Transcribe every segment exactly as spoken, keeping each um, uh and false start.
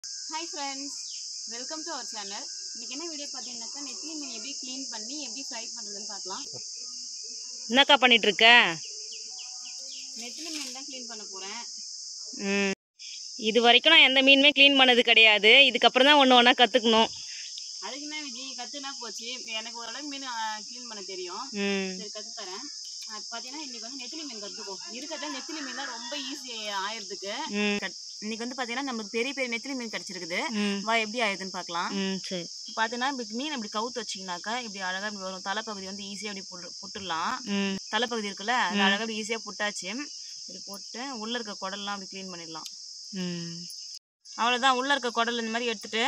Hi friends, welcome to our channel. இன்னைக்கு என்ன video பாத்தீங்கன்னாக்கா நெத்திலி மீன் எப்படி க்ளீன் பண்ணி எப்படி ஃப்ரை பண்றதுன்னு பார்க்கலாம். என்னக்கா பண்ணிட்டு இருக்க? நெத்திலி மீன் தான் க்ளீன் பண்ண போறேன். ம். இது வரைக்கும் நான் எந்த மீனுமே க்ளீன் பண்ணது கிடையாது. இதுக்கு அப்புறம் தான் ஒண்ணு ஒண்ணா கத்துக்கணும். அதுக்கு என்ன விஜய் கத்துனா போச்சு. எனக்கு ஓரளவுக்கு மீன் க்ளீன் பண்ண தெரியும். சரி கத்து தரேன். பார்த்தீங்கன்னா இன்னைக்கு வந்து நெத்திலி மீன் கற்றுப்போம். இருக்கிறத நெத்திலி மீன் தான் ரொம்ப ஈஸி ஆயிடுறதுக்கு. இன்னைக்கு வந்து பார்த்தீங்கன்னா நம்மளுக்கு பெரிய பெரிய நெத்திலி மீன் கிடச்சிருக்குது. வா எப்படி ஆயிடுதுன்னு பார்க்கலாம். சரி பார்த்தீங்கன்னா இப்படி மீன் இப்படி கவுத்து வச்சிங்கனாக்கா இப்படி அழகாக இப்படி வரும். தலைப்பகுதி வந்து ஈஸியாக இப்படி புட்டு புட்டுடலாம். தலைப்பகுதி இருக்குல்ல அது அழகாக இப்படி ஈஸியாக புட்டாச்சு. இப்படி போட்டு உள்ளே இருக்க குடல்லாம் அப்படி க்ளீன் பண்ணிடலாம். அவ்வளோதான். உள்ளே இருக்க குடல் இந்த மாதிரி எடுத்துட்டு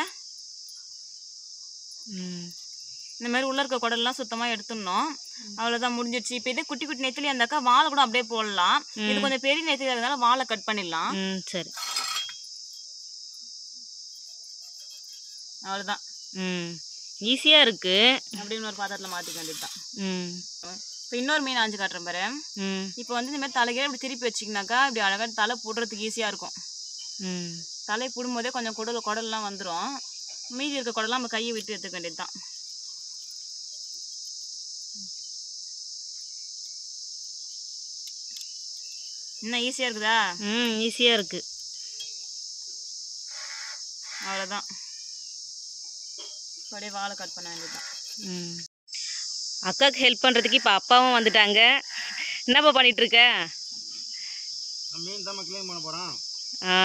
இந்த மாதிரி உள்ள இருக்க குடல்லாம் சுத்தமாக எடுத்துடணும். அவ்வளோதான், முடிஞ்சிடுச்சு. இப்போ இதே குட்டி குட்டி நெத்திலி இருந்தாக்கா வாழை கூட அப்படியே போடலாம். இது கொஞ்சம் பெரிய நெத்திலி இருந்தாலும் வாழை கட் பண்ணிடலாம். சரி அவ்வளோதான். ம் ஈஸியாக இருக்கு. அப்படின்னு ஒரு பாத்திரத்தில் மாற்றிக்க வேண்டியதுதான். ம் இப்போ இன்னொரு மீன் ஆஞ்சு காட்டுறேன் பாரு. ம் இப்போ வந்து இந்த மாதிரி தலைகீழ இப்படி திருப்பி வச்சிங்கனாக்கா இப்படி அழகாக தலை போடுறதுக்கு ஈஸியாக இருக்கும். ம் தலை போடும்போதே கொஞ்சம் குடல் குடல்லாம் வந்துடும். மீதி இருக்க குடலாம் நம்ம கையை விட்டு எடுத்துக்க வேண்டியது தான். என்ன ஈஸியாக இருக்குதா? ம் ஈஸியாக இருக்கு. அவ்வளோதான். அப்படியே வாழை கட் பண்ண வேண்டியதுதான். ம் அக்காவுக்கு ஹெல்ப் பண்ணுறதுக்கு இப்போ அப்பாவும் வந்துட்டாங்க. என்னப்பா பண்ணிட்டு இருக்க? மீன் தான் க்ளீன் பண்ண போகிறோம். ஆ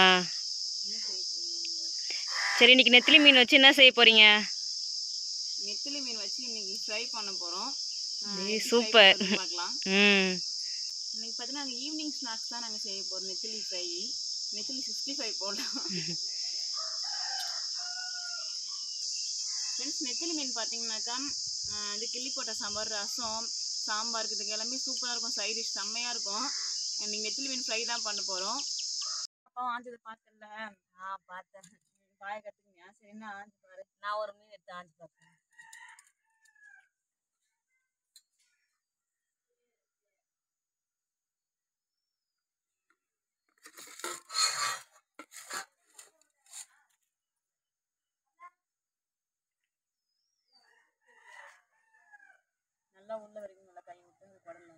சரி, இன்னைக்கு நெத்திலி மீன் வச்சு என்ன செய்ய போறீங்க? நெத்திலி மீன் வச்சு இன்னைக்கு ஃப்ரை பண்ண போகிறோம். சூப்பர். பார்க்கலாம். ம் இன்னைக்கு பார்த்தீங்கன்னா நாங்கள் ஈவினிங் ஸ்நாக்ஸ் தான் நாங்கள் செய்ய போகிறோம். நெத்திலி ஃப்ரை, நெத்திலி சிக்ஸ்டி ஃபைவ் போடலாம். ஃப்ரெண்ட்ஸ் நெத்திலி மீன் பார்த்தீங்கன்னாக்கா இது கிள்ளி போட்ட சாம்பார், ரசம், சாம்பாருக்கு இதுக்கு எல்லாமே சூப்பராக இருக்கும். சைட் டிஷ் செம்மையாக இருக்கும். இன்னைக்கு நெத்திலி மீன் ஃப்ரை தான் பண்ண போகிறோம். அப்பா ஆஞ்சது பார்த்தல? ஆ பார்த்தேன். பாய கற்றுக்குங்க. சரி என்ன ஆஞ்சு பாரு. நான் ஒரு மீன் எடுத்து ஆஞ்சு பார்த்தேன். நல்லா உள்ள வரைக்கும் நல்லா கை விட்டு அந்த குடல்ல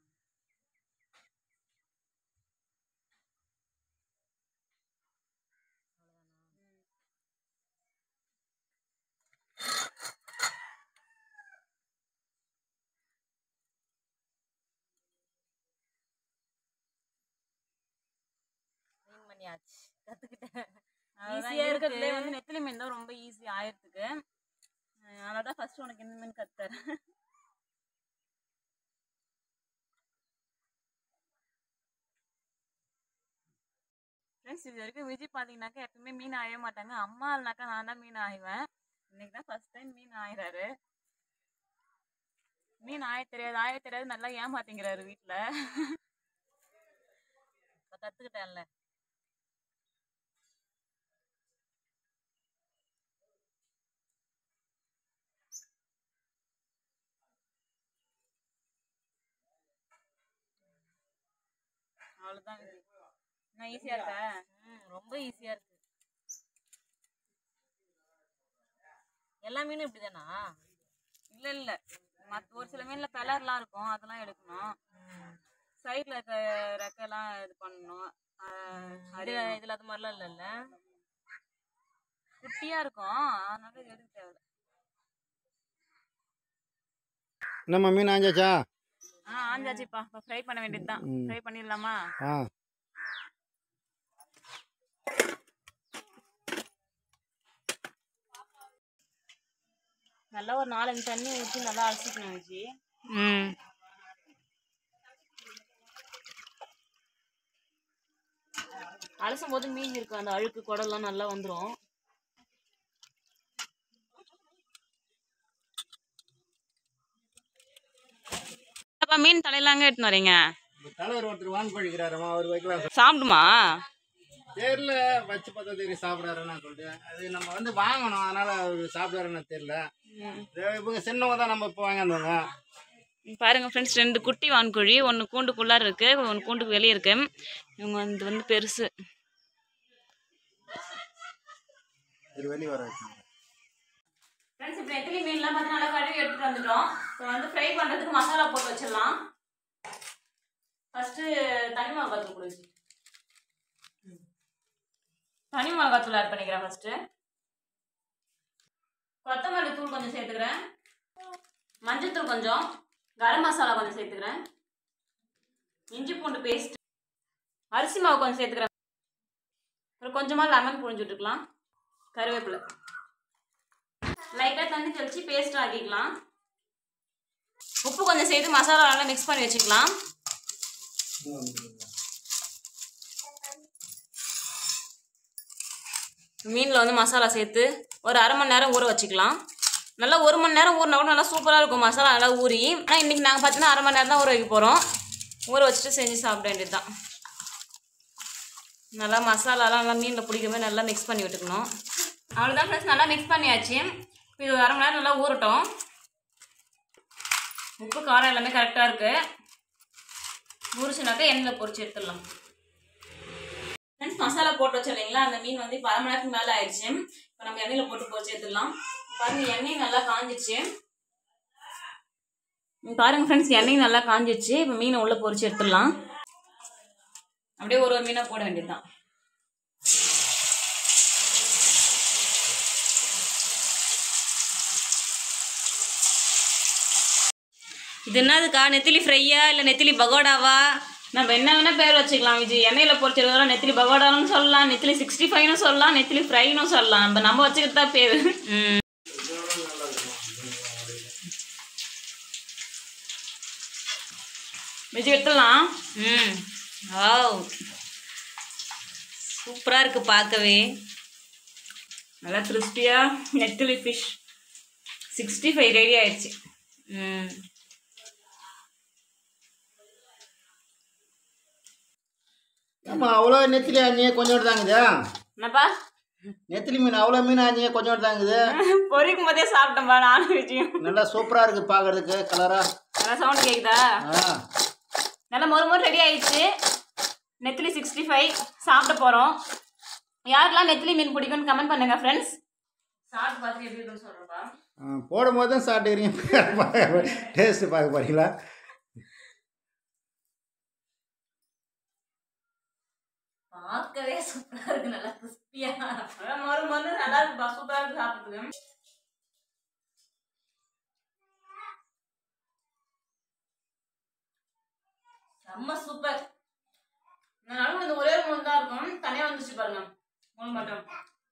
க்ளீன் பண்ணியாச்சு. கற்றுக்கிட்டேன். ஈஸியாக இருக்கிறதுலே வந்து நெத்திலி மீன் தான் ரொம்ப ஈஸி ஆயிரத்துக்கு. அதனால தான் ஃபர்ஸ்ட் உனக்கு இந்த மீன் கற்றுத்தரேன். ஃப்ரெண்ட்ஸ் இது வரைக்கும் விஜய் பார்த்தீங்கன்னாக்கா எப்பவுமே மீன் ஆய மாட்டாங்க. அம்மா இல்லைனாக்கா நான் தான் மீன் ஆய்வேன். இன்னைக்கு தான் ஃபர்ஸ்ட் டைம் மீன் ஆயிறாரு. மீன் ஆய தெரியாது ஆய தெரியாது நல்லா ஏமாத்திங்கிறாரு வீட்டில். இப்போ கற்றுக்கிட்டேன்ல. அவ்வளோதான். நான் ஈஸியாக இருக்கா? ம் ரொம்ப ஈஸியாக இருக்கு. எல்லா மீனும் இப்படி தானா? இல்லை இல்லை, மற்ற ஒரு சில மீனில் கலர்லாம் இருக்கும், அதெல்லாம் எடுக்கணும். சைடில் இருக்க ரெக்கைலாம் இது பண்ணணும். இதில் இதில் அது மாதிரிலாம் இல்லைல்ல, குட்டியாக இருக்கும், அதனால இது எடுக்க தேவையில்லை. என்னம்மா மீன் ஆஞ்சாச்சா? ஆ ஆஞ்சாச்சுப்பா. இப்போ ஃப்ரை பண்ண வேண்டியது தான். ஃப்ரை பண்ணிடலாமா? ஆ நல்லா ஒரு நாலஞ்சு தண்ணி ஊற்றி நல்லா அலசிக்கணும் வச்சு. ம் அலசும் போது மீன் இருக்கும், அந்த அழுக்கு குடல்லாம் நல்லா வந்துடும். மீன் தலையெல்லாங்க எடுத்துன்னு வரீங்க? தலைவர் ஒருத்தர் வான் பண்ணிக்கிறாரம்மா, அவர் வைக்கலாம். சாப்பிடுமா? தெரியல, வச்சு பார்த்தா தெரியும் சாப்பிடாருன்னு சொல்லிட்டு. அது நம்ம வந்து வாங்கணும், அதனால அவர் சாப்பிடாருன்னு தெரியல. இவங்க சின்னவங்க தான் நம்ம இப்போ வாங்கிடுவாங்க. பாருங்க ஃப்ரெண்ட்ஸ், ரெண்டு குட்டி வான்கோழி, ஒன்று கூண்டுக்குள்ளார இருக்கு, ஒன்று கூண்டுக்கு வெளியே இருக்கு. இவங்க வந்து வந்து பெருசு. இது வெளியே வர வைக்கணும். ஃப்ரெண்ட்ஸ் இப்போ நெத்திலி மீன்லாம் பார்த்து நல்லா கழுவி எடுத்துகிட்டு வந்துட்டோம். இப்போ வந்து ஃப்ரை பண்ணுறதுக்கு மசாலா போட்டு வச்சிடலாம். ஃபஸ்ட்டு தனி மிளகாத்தூள் கொடுச்சு தனி மிளகாத்தூள் ஆட் பண்ணிக்கிறேன். ஃபஸ்ட்டு கொத்தமல்லி தூள் கொஞ்சம் சேர்த்துக்கிறேன். மஞ்சத்தூள் கொஞ்சம், கரம் மசாலா கொஞ்சம் சேர்த்துக்கிறேன். இஞ்சி பூண்டு பேஸ்ட், அரிசி மாவு கொஞ்சம் சேர்த்துக்கிறேன். அப்புறம் கொஞ்சமாக லெமன் புழிஞ்சு விட்டுக்கலாம். கருவேப்பிலை லைட்டாக தண்ணி தெளித்து பேஸ்ட் ஆக்கிக்கலாம். உப்பு கொஞ்சம் சேர்த்து மசாலா நல்லா மிக்ஸ் பண்ணி வச்சுக்கலாம். மீனில் வந்து மசாலா சேர்த்து ஒரு அரை மணி நேரம் ஊற வச்சுக்கலாம். நல்லா ஒரு மணி நேரம் ஊறினா கூட நல்லா சூப்பராக இருக்கும் மசாலா நல்லா ஊறி. ஆனால் இன்றைக்கி நாங்கள் பார்த்தீங்கன்னா அரை மணி நேரம் தான் ஊற வைக்க போகிறோம். ஊற வச்சுட்டு செஞ்சு சாப்பிட வேண்டியது தான். நல்லா மசாலாலாம் நல்லா மீனில் பிடிக்கிற மாதிரி நல்லா மிக்ஸ் பண்ணி விட்டுக்கணும். அவ்வளோதான் ஃப்ரெண்ட்ஸ், நல்லா மிக்ஸ் பண்ணியாச்சு. இது ஒரு அரை மணி நேரம் நல்லா ஊறட்டும். உப்பு காரம் எல்லாமே கரெக்டாக இருக்குது. ஊறிச்சுனாக்கா எண்ணெயில் பொரிச்சு எடுத்துடலாம். ஃப்ரெண்ட்ஸ் மசாலா போட்டு வச்சோம் இல்லைங்களா, அந்த மீன் வந்து இப்போ அரை மணி நேரத்துக்கு மேலே ஆயிடுச்சு. இப்போ நம்ம எண்ணெயில் போட்டு பொரிச்சு எடுத்துடலாம். பாருங்கள் எண்ணெயும் நல்லா காஞ்சிச்சு. பாருங்கள் ஃப்ரெண்ட்ஸ் எண்ணெயும் நல்லா காஞ்சிச்சு. இப்போ மீனை உள்ளே பொரிச்சு எடுத்துடலாம். அப்படியே ஒரு ஒரு மீனாக போட வேண்டியது தான். இது என்னதுக்கா? நெத்திலி ஃப்ரையா இல்லை நெத்திலி பகோடாவா? நம்ம என்ன வேணால் பேர் வச்சுக்கலாம் விஜய். எண்ணெயில் பொரிச்சிருக்கிறதா நெத்திலி பகோடான்னு சொல்லலாம், நெத்திலி சிக்ஸ்டி ஃபைவ்னு சொல்லலாம், நெத்திலி ஃப்ரைன்னு சொல்லலாம். நம்ம நம்ம வச்சுக்கிட்டு தான் பேர். விஜய் எடுத்துடலாம். ம் வாவ் சூப்பராக இருக்குது பார்க்கவே. நல்லா கிறிஸ்பியாக நெத்திலி ஃபிஷ் சிக்ஸ்டி ஃபைவ் ரெடி ஆயிடுச்சு. ம் ஆமா அவ்வளோ நெத்திலி ஆஞ்சிங்க கொஞ்சோண்டு தாங்குது. என்னப்பா நெத்திலி மீன் அவ்வளோ மீன் ஆஞ்சிங்க கொஞ்சோண்டு தாங்குது. பொரிக்கும் போதே சாப்பிட்டோம்பா நானும் விஜயும். நல்லா சூப்பராக இருக்குது பார்க்கறதுக்கு கலராக. நல்லா சவுண்ட் கேட்குதா? ஆ நல்லா மொறு மொறு ரெடி ஆயிடுச்சு. நெத்திலி சிக்ஸ்டி ஃபைவ் சாப்பிட போகிறோம். யாருக்கெல்லாம் நெத்திலி மீன் பிடிக்கும்னு கமெண்ட் பண்ணுங்க ஃப்ரெண்ட்ஸ். சாப்பிட்டு பார்த்து எப்படி இருக்குன்னு சொல்கிறப்பா. போடும் போது தான் சாப்பிட்டுக்கிறீங்க. டேஸ்ட்டு பார்க்க போகிறீங்களா? பார்க்கவே சூப்பராக இருக்கு. நல்லா கிறிஸ்பியாக மொறு மொறு நல்லா இருக்குப்பா. சூப்பராக இருக்கு சாப்பிட்றதுக்கு. செம்ம சூப்பர். நடுவில் இந்த ஒரே மூணு தான் இருக்கும். தனியாக வந்துச்சு பாருங்க மூணு மட்டும்.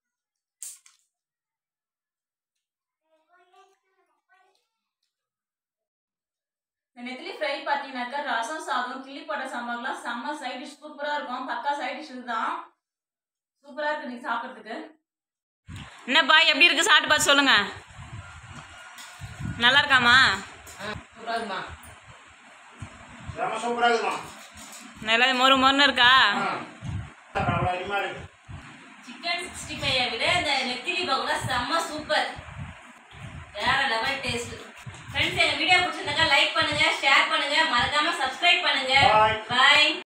நெத்திலி ஃப்ரை பார்த்தீங்கன்னாக்கா ரசம் சாதம் கிள்ளி போட்ட சாம்பார்லாம் செம்ம சைட் டிஷ் சூப்பராக இருக்கும். பக்கா சைட் டிஷ் இதுதான். சூப்பராக இருக்கு நீங்கள் சாப்பிட்றதுக்கு. என்னப்பா எப்படி இருக்கு சாப்பிட்டு பார்த்து சொல்லுங்க. நல்லா இருக்காமா? சூப்பராக இருக்குமா? சூப்பராக இருக்குமா? நல்லா மொறு மொறுன்னு இருக்கா? சிக்கன் சிக்ஸ்டி ஃபைவை விட இந்த நெத்திலி பகோடா செம்ம சூப்பர். வேற லெவல் டேஸ்ட். ஃப்ரெண்ட்ஸ் எங்கள் வீடியோ பிடிச்சிருந்தாக்கா லைக் பண்ணுங்க, ஷேர் பண்ணுங்க, மறக்காம சப்ஸ்கிரைப் பண்ணுங்க. பாய்.